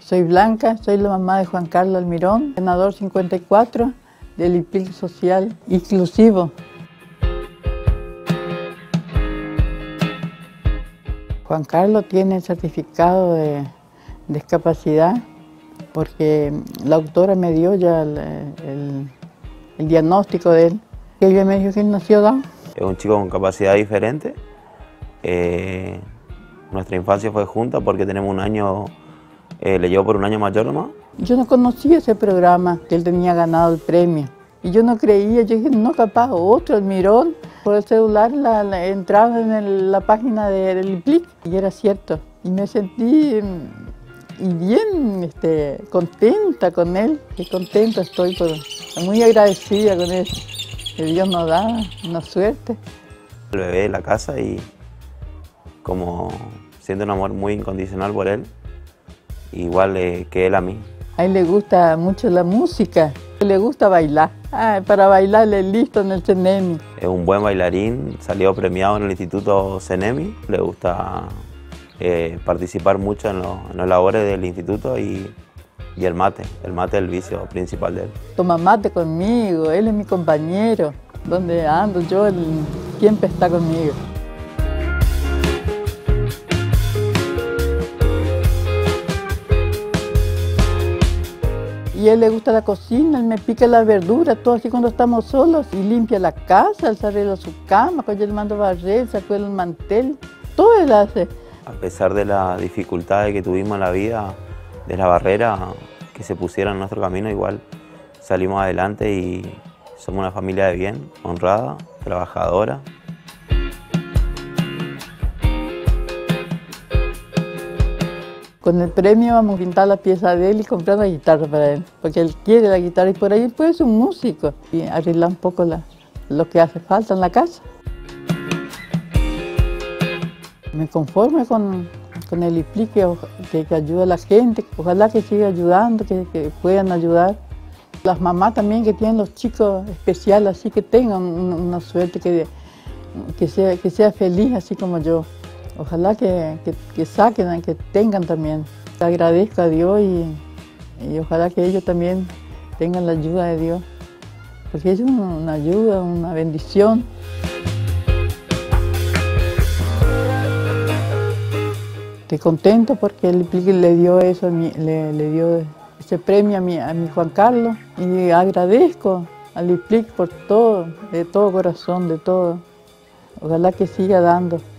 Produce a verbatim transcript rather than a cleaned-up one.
Soy Blanca, soy la mamá de Juan Carlos Almirón, ganador cincuenta y cuatro del I P I C Social Inclusivo. Juan Carlos tiene el certificado de discapacidad porque la doctora me dio ya el, el, el diagnóstico de él. Ella me dijo que él nació Down. Es un chico con capacidad diferente. Eh, nuestra infancia fue junta porque tenemos un año, eh, le llevo por un año mayor nomás. Yo no conocía ese programa, que él tenía ganado el premio. Y yo no creía, yo dije, no, capaz, otro, Almirón. Por el celular la, la, entraba en el, la página del I P I C y era cierto. Y me sentí y bien este, contenta con él, que contenta estoy, por, muy agradecida con él, que Dios nos da una suerte. El bebé en la casa y como siento un amor muy incondicional por él, igual eh, que él a mí. A él le gusta mucho la música, le gusta bailar. Ah, para bailar es listo en el CENEMI. Es un buen bailarín, salió premiado en el Instituto CENEMI. Le gusta eh, participar mucho en, lo, en las labores del instituto y, y el mate. El mate es el vicio principal de él. Toma mate conmigo, él es mi compañero. Donde ando yo, él siempre está conmigo. Y a él le gusta la cocina, él me pica las verduras, todo así cuando estamos solos, y limpia la casa, él se arregla su cama, cuando yo le mando barrer, sacó el mantel, todo él hace. A pesar de las dificultades que tuvimos en la vida, de la barrera que se pusiera en nuestro camino, igual salimos adelante y somos una familia de bien, honrada, trabajadora. Con el premio vamos a pintar la pieza de él y comprar una guitarra para él, porque él quiere la guitarra y por ahí puede ser un músico y arreglar un poco la, lo que hace falta en la casa. Me conformo con, con el I P I C que, que, que ayuda a la gente, ojalá que siga ayudando, que, que puedan ayudar. Las mamás también que tienen los chicos especiales, así que tengan una suerte, que, que, sea, que sea feliz así como yo. Ojalá que, que, que saquen, que tengan también. Agradezco a Dios y, y ojalá que ellos también tengan la ayuda de Dios, porque es una ayuda, una bendición. Estoy contento porque el I P I C le dio eso, a mí, le, le dio ese premio a mi, a mi Juan Carlos y agradezco al I P I C por todo, de todo corazón, de todo. Ojalá que siga dando.